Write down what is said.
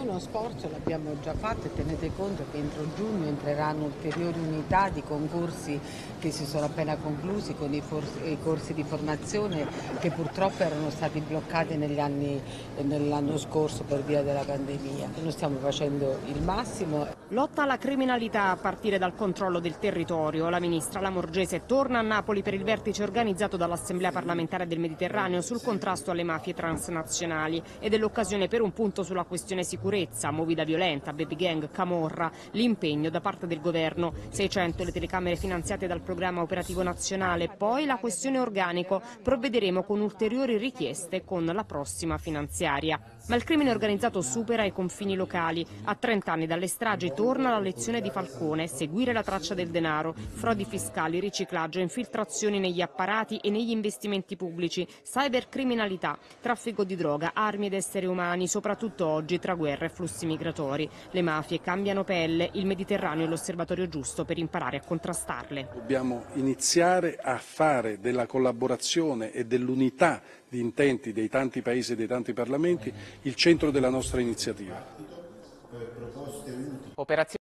uno sforzo l'abbiamo già fatto e tenete conto che entro giugno entreranno ulteriori unità di concorsi che si sono appena conclusi con i corsi di formazione che purtroppo erano stati bloccati nell'anno scorso per via della pandemia. Noi stiamo facendo il massimo. Lotta alla criminalità a partire dal controllo del territorio. La ministra Lamorgese torna a Napoli per il vertice organizzato dall'Assemblea parlamentare del Mediterraneo sul contrasto alle mafie transnazionali ed è l'occasione per un punto sulla questione sicurezza, movida violenta, baby gang, camorra, l'impegno da parte del governo, 600 le telecamere finanziate dal programma operativo nazionale, poi la questione organico, provvederemo con ulteriori richieste con la prossima finanziaria. Ma il crimine organizzato supera i confini locali. A 30 anni dalle stragi torna la lezione di Falcone, seguire la traccia del denaro, frodi fiscali, riciclaggio, infiltrazioni negli apparati e negli investimenti pubblici, cybercriminalità, traffico di droga, armi ed esseri umani, soprattutto oggi tra guerre e flussi migratori. Le mafie cambiano pelle, il Mediterraneo è l'osservatorio giusto per imparare a contrastarle. Dobbiamo iniziare a fare della collaborazione e dell'unità di intenti dei tanti paesi e dei tanti parlamenti il centro della nostra iniziativa.